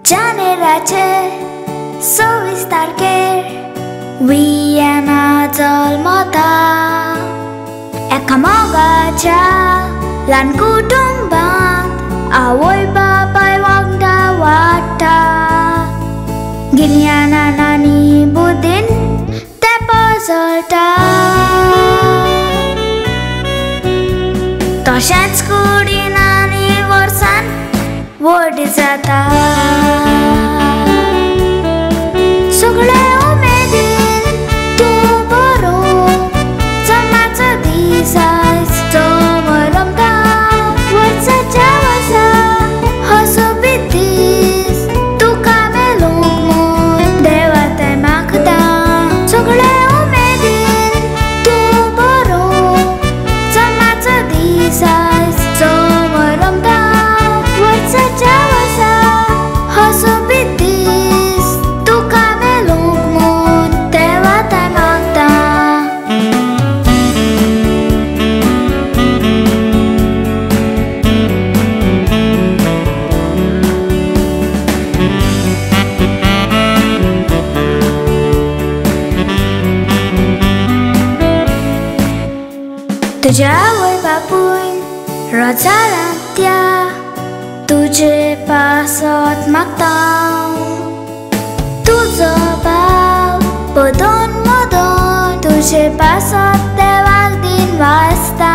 जानेराचे 26 तारखेर वियाना जल्मता एका मोगाच्या ल्हान कुटुंबात आवय बापाय वांगडा वाडटा गिन्यानान आनी बुद्धीन ते पसळटा तशेंच कुडीन आनी वर्सान व्हड जाता सगळे उमेदीन तूं बरो जल्माचो दीस आयज समोर रमता वर्साच्या वर्सा हसो बी दीस तुका मेलूंक म्हूण देवा तें मागता सगळे उमेदीन तूं बरो जल्माचो दीस आयज समोर रमता वर्साच्या वर्सा हसो बी दीस तुका मेलूंक म्हूण देवा तें मागता तुज्या आवय बापूय रोजारांत त्या तुजे पासत मागता तुजो भाव पदोन मदोन तुजे पासत देवाक दिन वाजता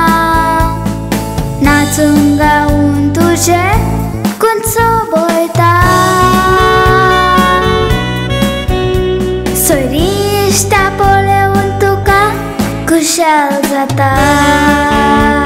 नाचून गावून तुजे कुंचो बोयता सोयरी इश्टा पळोवन तुका खुशाल जाता